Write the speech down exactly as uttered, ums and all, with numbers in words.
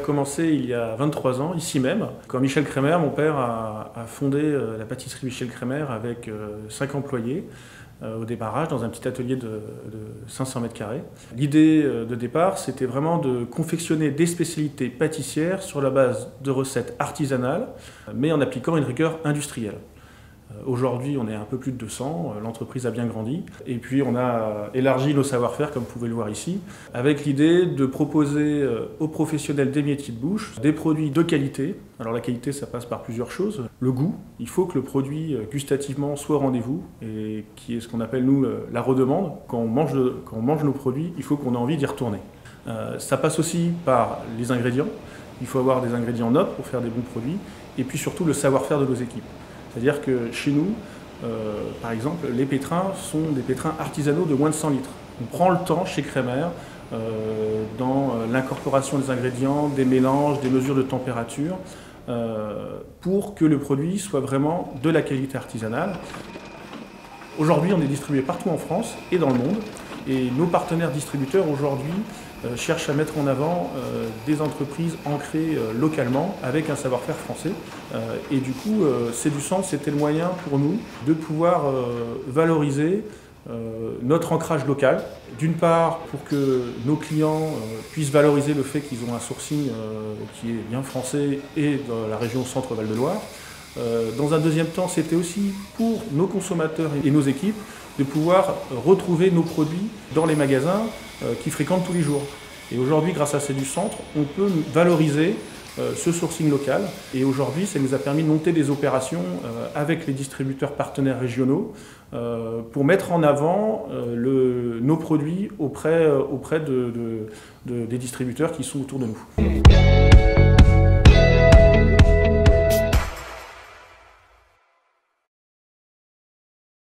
commencé il y a vingt-trois ans, ici même, quand Michel Kremer, mon père, a, a fondé euh, la pâtisserie Michel Kremer avec euh, cinq employés euh, au démarrage dans un petit atelier de, de cinq cents mètres carrés. L'idée euh, de départ, c'était vraiment de confectionner des spécialités pâtissières sur la base de recettes artisanales, mais en appliquant une rigueur industrielle. Aujourd'hui, on est un peu plus de deux cents, l'entreprise a bien grandi. Et puis, on a élargi nos savoir-faire, comme vous pouvez le voir ici, avec l'idée de proposer aux professionnels des métiers de bouche des produits de qualité. Alors, la qualité, ça passe par plusieurs choses. Le goût, il faut que le produit, gustativement, soit au rendez-vous, et qui est ce qu'on appelle, nous, la redemande. Quand on mange, de, quand on mange nos produits, il faut qu'on ait envie d'y retourner. Euh, ça passe aussi par les ingrédients. Il faut avoir des ingrédients nobles pour faire des bons produits. Et puis, surtout, le savoir-faire de nos équipes. C'est-à-dire que chez nous, euh, par exemple, les pétrins sont des pétrins artisanaux de moins de cent litres. On prend le temps chez Kremer euh, dans l'incorporation des ingrédients, des mélanges, des mesures de température, euh, pour que le produit soit vraiment de la qualité artisanale. Aujourd'hui, on est distribué partout en France et dans le monde. Et nos partenaires distributeurs aujourd'hui euh, cherchent à mettre en avant euh, des entreprises ancrées euh, localement avec un savoir-faire français. Euh, et du coup, euh, Céducentre, c'était le moyen pour nous de pouvoir euh, valoriser euh, notre ancrage local. D'une part, pour que nos clients euh, puissent valoriser le fait qu'ils ont un sourcing euh, qui est bien français et dans la région Centre-Val de Loire. Euh, dans un deuxième temps, c'était aussi pour nos consommateurs et nos équipes de pouvoir retrouver nos produits dans les magasins euh, qui fréquentent tous les jours. Et aujourd'hui, grâce à Céducentre, on peut valoriser euh, ce sourcing local. Et aujourd'hui, ça nous a permis de monter des opérations euh, avec les distributeurs partenaires régionaux euh, pour mettre en avant euh, le, nos produits auprès, euh, auprès de, de, de, des distributeurs qui sont autour de nous.